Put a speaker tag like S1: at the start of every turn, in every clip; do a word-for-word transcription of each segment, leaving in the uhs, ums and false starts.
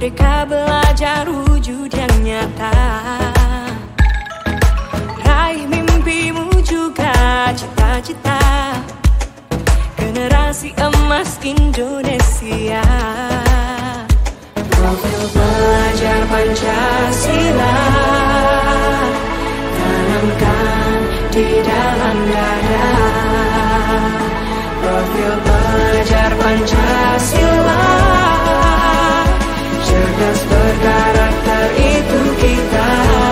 S1: Merdeka belajar wujud yang nyata, raih mimpimu juga cita-cita, generasi emas Indonesia. Profil pelajar Pancasila tanamkan di dalam dada. Profil pelajar Pancasila, cerdas berkarakter itu kita.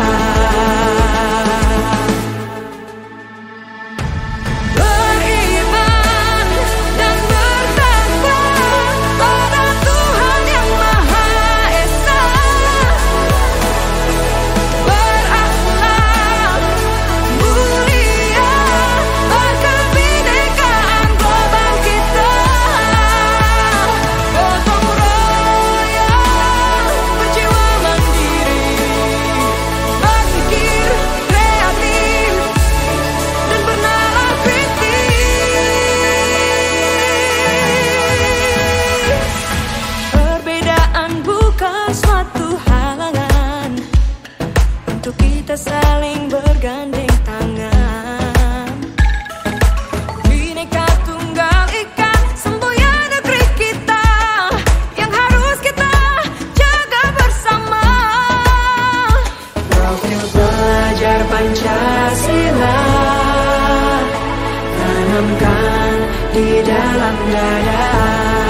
S1: Beriman dan bertakwa pada Tuhan yang Maha Esa, berakhlak mulia, berkebinekaan global kita. Gotong royong, berjiwa mandiri, berpikir kreatif dan bernalar kritis. Perbedaan bukan suatu halangan untuk kita saling bergandeng tangan. Bhinneka Tunggal Ika, semboyan negeri kita yang harus kita jaga bersama. Profil pelajar Pancasila tanamkan di dalam dada.